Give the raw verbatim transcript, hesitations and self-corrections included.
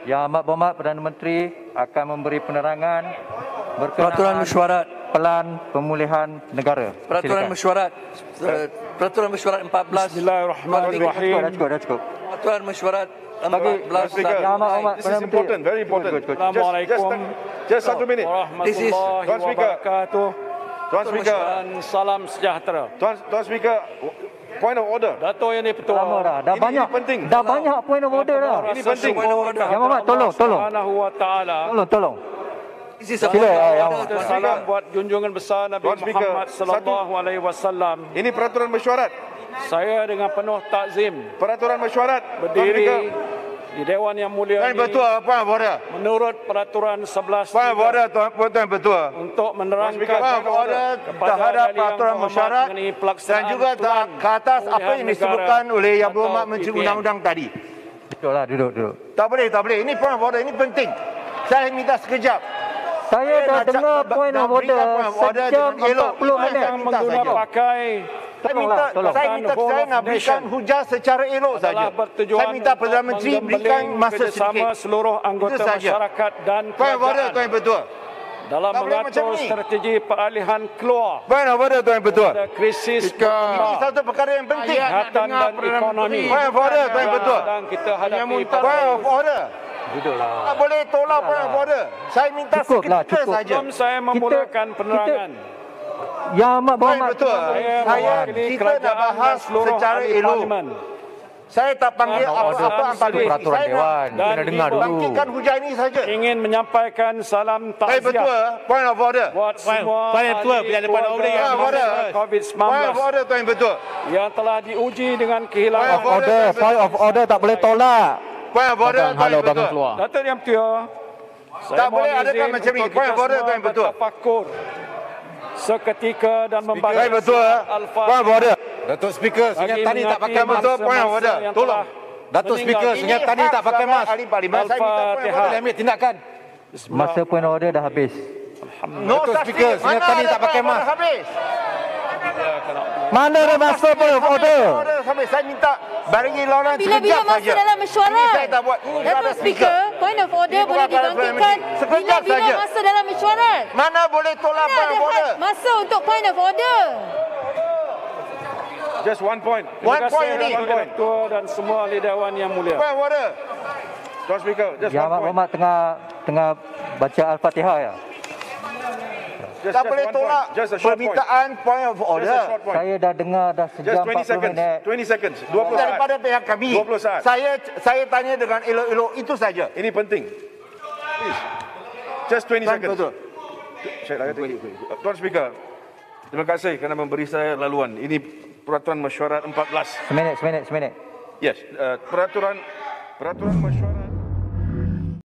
Yang Amat Berhormat Perdana Menteri akan memberi penerangan berkenaan Peraturan mesyuarat Pelan Pemulihan Negara. Peraturan Silakan. mesyuarat uh, Peraturan mesyuarat empat belas. Bismillahirrahmanirrahim. Dah cukup, dah cukup. Peraturan mesyuarat Bagi empat belas. Yang Amat Berhormat This Perdana is Menteri. important, very important. Good, good, good. Assalamualaikum Just, just satu minit. This is- warahmatullahi Tuan Speaker. wabarakatuh. Tuan Speaker, Dan salam sejahtera. Tuan, Tuan Speaker, point of order. Dato' Yang di-Pertua. Lama dah. Dah Ini- banyak. ini penting. Dah banyak point of order dah. Ini penting. Yang Amat, tolong, tolong. Subhanahu wa ta'ala. Tolong, tolong. This is a Sila, point of Yang order, Amat. Tuan Salam Speaker. buat junjungan besar Nabi Tuan Speaker, Muhammad sallallahu alaihi wasallam. Ini peraturan mesyuarat. Saya dengan penuh takzim Peraturan mesyuarat. Tuan Speaker. berdiri di Dewan Yang Mulia Tuan ini Betua, Puan Border. menurut peraturan sebelas Puan Border, Tuan, Tuan Betua. untuk menerangkan Puan Border terhadap ahli yang peraturan berhormat mesyuarat mengenai dan pelaksanaan juga Pelan ke atas apa Pemulihan yang disebutkan Negara oleh Yang atau Berhormat Menteri P P N. Undang-Undang tadi. Duduklah, duduk, duduk. Tak boleh, tak boleh. Ini Puan Border, ini penting. Saya minta sekejap. Saya dah nak dengar cak- point nak of order berikan point of order sejam dengan elok. empat puluh Saya minit. tak yang minta mengguna saja. pakai Saya Tolonglah, minta, tolong. saya minta Whole saya of nak berikan nation hujah secara elok saja. adalah bertujuan Saya minta untuk Perdana Menteri berikan menggembeling masa kerjasama sedikit. seluruh anggota Itu saja. masyarakat dan Puan Border, kerajaan Tuan Betua. dalam Tak boleh macam mengatur ni. strategi peralihan keluar Puan Border, Tuan Betua. dari krisis Ini utama, satu perkara yang penting. kesihatan dan ekonomi Puan Border, Tuan Betua. yang kita hadapi Puan pada Border. Duduklah. Tak boleh tolak Puan Border. Saya minta Cukuplah, seketika cukup. saja. sebelum saya memulakan penerangan. Yang Amat Puan Berhormat Betul. Saya Saya mewakili kita kerajaan nak bahas dan seluruh secara ahli elok. parlimen. Saya tak panggil Dan apa-apa order antara itu diri. peraturan Saya Dewan. nak Dan Kena dengar dulu. bangkitkan hujah ini saja. Ingin menyampaikan salam Saya takziah betul, Puan Border. buat semua Puan Betul, ahli bila depan order yang Puan Border. COVID Puan sembilan belas Border, Tuan Betul. yang telah diuji dengan Puan kehilangan. Border, Order, Tuan point of Betul. order tak boleh tolak. Puan Border, Tuan Betul. Datuk Yang Mulia, saya Tak boleh mohon adakan izin macam ni. untuk Puan kita Border, semua Tuan Betul. bertafakur seketika dan membaca Saya betul. surat Puan Al-Fatihah Border. Datuk Speaker, bagi senyap tani tak mengingati pakai mask. Betul, Puan masa-masa Border. yang Tolong. telah Datuk Speaker, meninggal. senyap tani tak pakai mask. Ahli Parlimen, saya minta Puan Al-Fatihah. Border. Boleh ambil tindakan. Masa point of order dah habis. No Datuk such Speaker, thing. senyap Mana tani ada tak pakai Puan Border mask. habis? Mana ada masa point of order? Order sampai saya minta bagi lawan Bila-bila sekejap masa saja. dalam mesyuarat. Ini saya tak buat. Ini Datuk kerana Speaker, point of order Ini boleh bukan kerana dibangkitkan Perdana Menteri. Sekejap bila-bila saja. masa dalam mesyuarat. Mana boleh tolak Mana Puan ada Border? had masa untuk point of order. Just one point. Terima One kasih point ini. Datuk Ketua dan semua ahli Dewan Yang Mulia. Puan Border. Tuan Speaker, just Yang one Amat point. Berhormat tengah tengah baca Al-Fatihah ya. Just, Tak just boleh one tolak point. Just a short point. permintaan point of Just a order. short point. Saya dah dengar dah Just sejam twenty empat puluh seconds. minit. twenty seconds. dua puluh saat. Daripada pihak kami, dua puluh saat. saya saya tanya dengan elok-elok itu saja. Ini penting. Please. Just twenty Tuan seconds. Betul. Syed Lagati. Tuan Speaker, terima kasih kerana memberi saya laluan. Ini peraturan mesyuarat empat belas. Seminit, seminit, seminit. Yes, uh, peraturan peraturan mesyuarat